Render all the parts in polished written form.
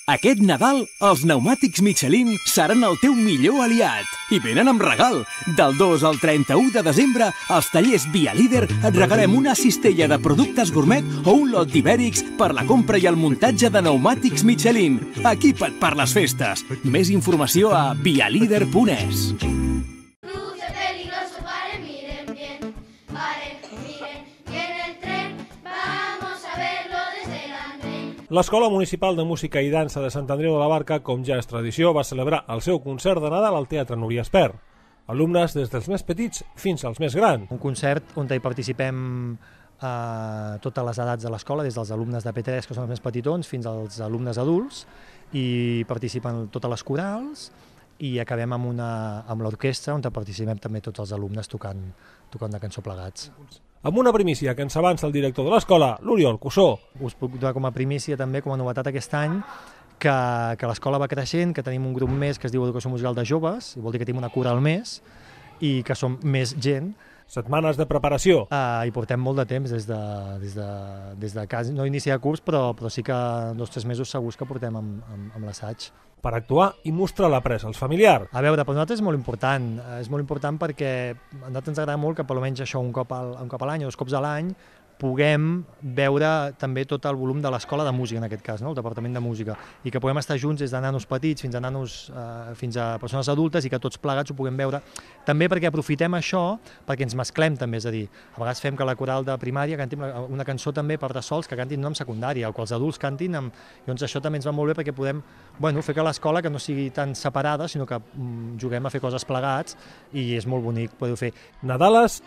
Aquest Nadal, els pneumàtics Michelin seran el teu millor aliat i venen amb regal. Del 2 al 31 de desembre, als tallers Via Líder et regalem una cistella de productes gourmet o un lot d'ibèrics per la compra i el muntatge de pneumàtics Michelin. Equipa't per les festes. Més informació a vialider.es. L'Escola Municipal de Música i Dansa de Sant Andreu de la Barca, com ja és tradició, va celebrar el seu concert de Nadal al Teatre Núria Espert. Alumnes des dels més petits fins als més grans. Un concert on hi participem totes les edats de l'escola, des dels alumnes de P3, que són els més petitons, fins als alumnes adults, i participen totes les corals, i acabem amb l'orquestra, on participem també tots els alumnes tocant la cançó plegats. Amb una primícia que ens avança el director de l'escola, l'Oriol Cussó. Us puc donar com a primícia també, com a novetat aquest any, que l'escola va creixent, que tenim un grup més que es diu Educació Musical de Joves, i vol dir que tenim una coral més, i que som més gent. Setmanes de preparació. I portem molt de temps des de quasi, no inici de curs, però sí que 2 o 3 mesos segurs que portem amb l'assaig. Per actuar i mostrar la pressa als familiars. A veure, per nosaltres és molt important perquè a nosaltres ens agrada molt que per almenys això un cop a l'any o 2 cops a l'any puguem veure també tot el volum de l'escola de música, en aquest cas, no? El departament de música, i que puguem estar junts des de nanos petits fins a persones adultes i que tots plegats ho puguem veure. També perquè aprofitem això perquè ens mesclem també, és a dir, a vegades fem que la coral de primària canti una cançó també per de sols que cantin no en secundària o que els adults cantin doncs això també ens va molt bé perquè podem fer que l'escola que no sigui tan separada, sinó que juguem a fer coses plegats i és molt bonic poder fer. Nadales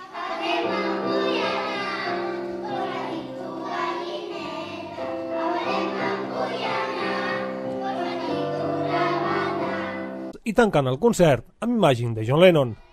i tancant el concert amb Imagine de John Lennon.